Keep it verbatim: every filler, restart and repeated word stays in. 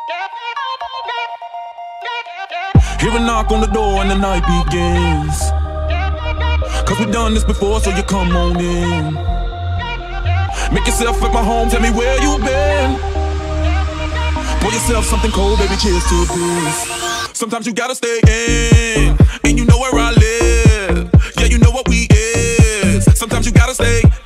Hear a knock on the door and the night begins. Cause we done this before, so you come on in. Make yourself at my home, tell me where you been. Pour yourself something cold, baby, cheers to this. Sometimes you gotta stay in, and you know where I live. Yeah, you know what we is. Sometimes you gotta stay